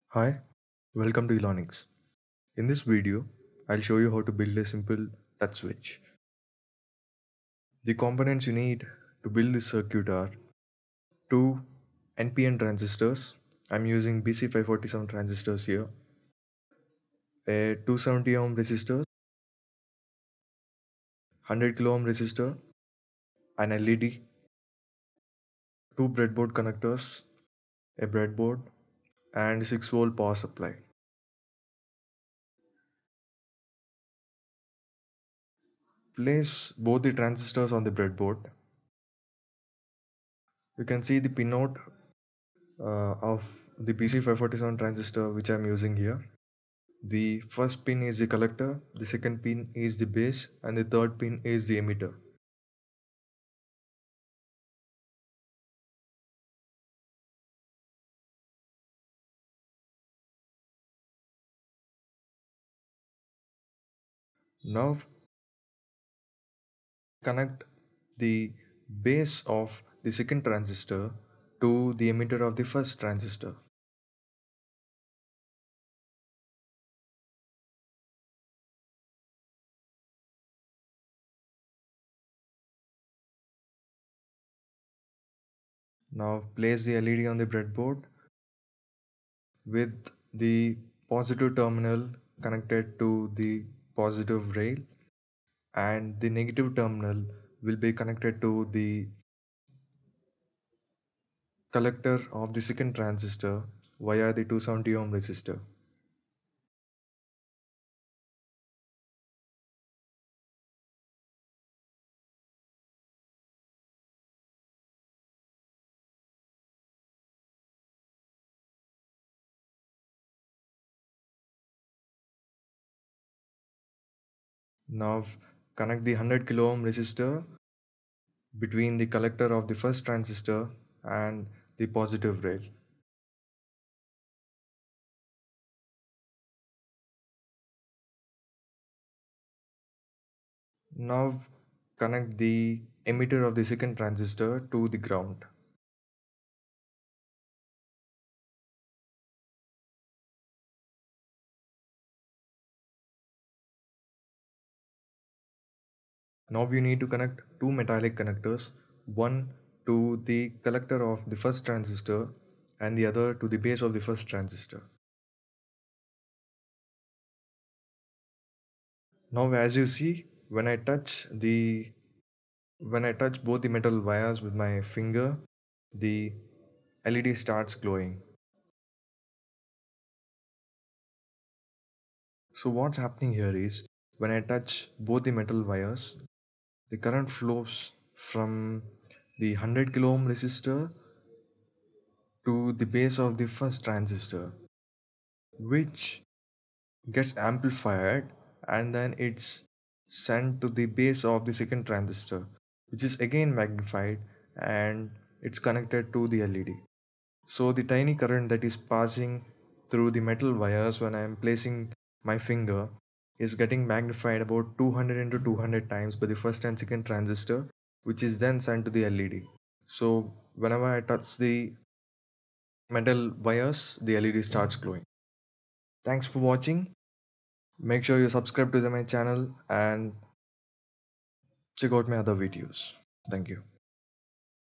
Hi, welcome to Elonics. In this video, I'll show you how to build a simple touch switch. The components you need to build this circuit are two NPN transistors. I'm using BC547 transistors here, a 270 ohm resistor, 100 kilo ohm resistor, an LED, two breadboard connectors, a breadboard, and 6-volt power supply. Place both the transistors on the breadboard. You can see the pinout of the BC547 transistor which I'm using here. The first pin is the collector, the second pin is the base, and the third pin is the emitter. Now connect the base of the second transistor to the emitter of the first transistor. Now place the LED on the breadboard with the positive terminal connected to the positive rail, and the negative terminal will be connected to the collector of the second transistor via the 270 ohm resistor. Now connect the 100 kilo ohm resistor between the collector of the first transistor and the positive rail. Now connect the emitter of the second transistor to the ground. Now we need to connect two metallic connectors, one to the collector of the first transistor and the other to the base of the first transistor. Now as you see, when I touch both the metal wires with my finger, the LED starts glowing. So what's happening here is when I touch both the metal wires, the current flows from the 100 kilo ohm resistor to the base of the first transistor, which gets amplified, and then it's sent to the base of the second transistor, which is again magnified, and it's connected to the LED. So the tiny current that is passing through the metal wires when I am placing my finger is getting magnified about 200 into 200 times by the first and second transistor, which is then sent to the LED. So whenever I touch the metal wires, the LED starts glowing. Thanks for watching. Make sure you subscribe to my channel and check out my other videos. Thank you.